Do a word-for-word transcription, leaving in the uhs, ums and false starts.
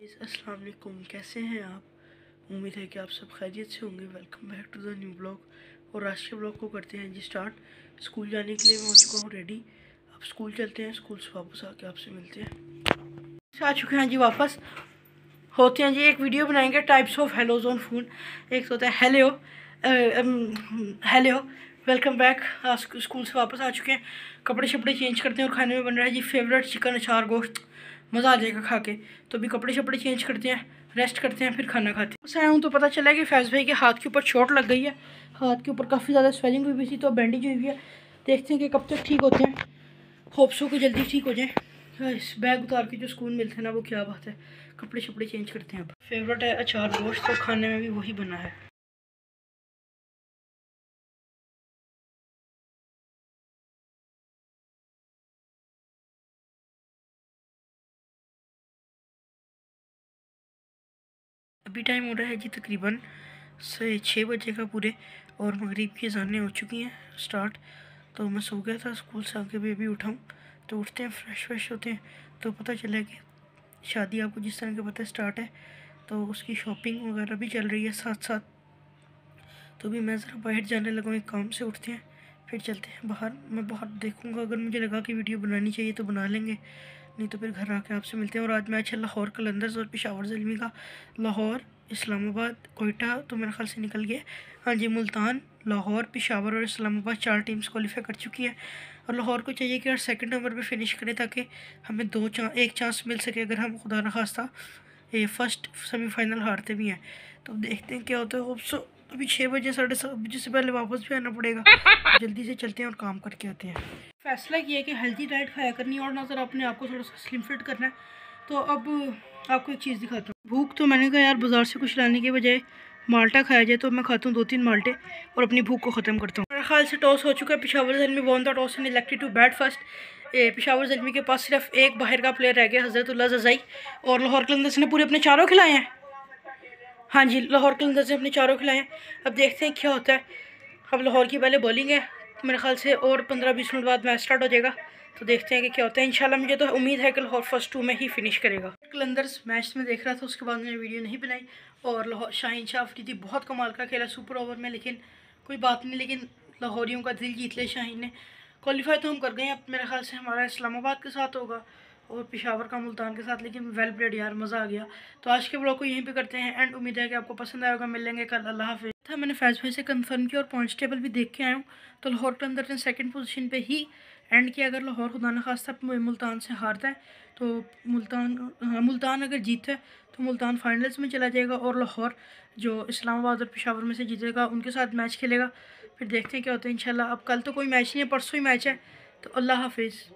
अस्सलाम वालेकुम, कैसे हैं आप? उम्मीद है कि आप सब खैरियत से होंगे। Welcome back to the new blog. और आज के ब्लॉग को करते हैं जी स्टार्ट। स्कूल जाने के लिए मैं हो चुका हूँ रेडी। अब स्कूल चलते हैं, स्कूल से वापस आके आपसे मिलते हैं। आ चुके हैं जी वापस। होते हैं जी, एक वीडियो बनाएंगे types of hellos on phone. एक तो होता है hello hello welcome back. School से वापस आ चुके हैं, कपड़े शपड़े चेंज करते हैं और खाने में बन रहा है जी फेवरेट चिकन अचार गोश्त। मज़ा आ जाएगा खा के। तो अभी कपड़े शपड़े चेंज करते हैं, रेस्ट करते हैं, फिर खाना खाते हैं। बस आया हूँ तो पता चला कि फैज़ भाई के हाथ के ऊपर चोट लग गई है। हाथ के ऊपर काफ़ी ज़्यादा स्वेलिंग हुई थी, तो बैंडेज हुई हुई है। देखते हैं कि कब तक ठीक होते हैं। होप्सो को जल्दी ठीक हो जाए। इस बैग उतार के जो सुकून मिलता है ना, वो क्या बात है। कपड़े शपड़े चेंज करते हैं। अब फेवरेट है अचार गोश्त, तो खाने में भी वही बना है। अभी टाइम हो रहा है जी तकरीबन से छः बजे का पूरे, और मगरिब की अज़ानें हो चुकी हैं स्टार्ट। तो मैं सो गया था, स्कूल से आके भी अभी उठाऊँ। तो उठते हैं, फ्रेश फ्रेश होते हैं, तो पता चला कि शादी आपको जिस तरह का पता है स्टार्ट है, तो उसकी शॉपिंग वगैरह भी चल रही है साथ साथ। तो भी मैं ज़रा बाहर जाने लगा हूँ, एक काम से। उठते हैं फिर चलते हैं बाहर। मैं बाहर देखूँगा, अगर मुझे लगा कि वीडियो बनानी चाहिए तो बना लेंगे, नहीं तो फिर घर आके आपसे मिलते हैं। और आज मैच है लाहौर कलंदर्स और पेशावर ज़ल्मी का। लाहौर, इस्लामाबाद, कोयटा तो मेरे ख्याल से निकल गया। हाँ जी, मुल्तान, लाहौर, पेशावर और इस्लामाबाद चार टीम्स क्वालिफाई कर चुकी हैं। और लाहौर को चाहिए कि यार सेकंड नंबर पे फिनिश करें, ताकि हमें दो चा एक चांस मिल सके अगर हम खुदा न खास्ता ये फर्स्ट सेमीफाइनल हारते भी हैं। तो अब देखते हैं क्या होता है। होप सो अभी छः बजे साढ़े सात बजे से पहले वापस भी आना पड़ेगा, तो जल्दी से चलते हैं और काम करके आते हैं। फैसला किया है कि हेल्दी डाइट खाया करनी है और ना सर अपने आप को थोड़ा सा स्लिम फिट करना है। तो अब आपको एक चीज़ दिखाता हूँ। भूख तो मैंने कहा यार बाज़ार से कुछ लाने के बजाय माल्टा खाया जाए, तो मैं खाता हूँ दो तीन माल्टे और अपनी भूख को ख़त्म करता हूँ। मेरे ख्याल से टॉस हो चुका है। Peshawar Zalmi won the toss and elected to bat first. Peshawar Zalmi के पास सिर्फ एक बाहर का प्लेयर रह गया, हज़रतुल्लाह ज़ज़ाई। और लाहौर कलंदर्स ने पूरे अपने चारों खिलाए हैं। हाँ जी, लाहौर कलंदर्स ने अपने चारों खिलाए हैं। अब देखते हैं क्या होता है। अब लाहौर की पहले बॉलिंग है मेरे ख्याल से, और पंद्रह बीस मिनट बाद मैच स्टार्ट हो जाएगा। तो देखते हैं कि क्या होता है। इंशाल्लाह मुझे तो उम्मीद है कि लाहौर फर्स्ट टू में ही फिनिश करेगा। कलंदर्स मैच में देख रहा था, उसके बाद मैंने वीडियो नहीं बनाई। और लाहौर शाहीन शाह अफरीदी बहुत कमाल का खेला सुपर ओवर में, लेकिन कोई बात नहीं। लेकिन लाहौरियों का दिल जीत लिया शाहीन ने। क्वालिफाई तो हम कर गए हैं। अब मेरे ख्याल से हमारा इस्लामाबाद के साथ होगा और पेशावर का मुल्तान के साथ। लेकिन वेल प्लेड यार, मज़ा आ गया। तो आज के ब्लॉग को यहीं पे करते हैं एंड। उम्मीद है कि आपको पसंद आएगा। मिल लेंगे कल। अल्लाह हाफिज़। था मैंने फैज़ भाई से कंफर्म किया और पॉइंट्स टेबल भी देख के आया हूँ। तो लाहौर के अंदर ने सेकंड पोजीशन पे ही एंड किया। अगर लाहौर खुदा न खास्ता मुल्तान से हारता है, तो मुल्तान हाँ मुल्तान अगर जीतता है तो मुल्तान फाइनल्स में चला जाएगा, और लाहौर जो इस्लामाबाद और पेशावर में से जीतेगा उनके साथ मैच खेलेगा। फिर देखते हैं क्या होता है इंशाल्लाह। अब कल तो कोई मैच नहीं है, परसों ही मैच है। तो अल्लाह हाफिज़।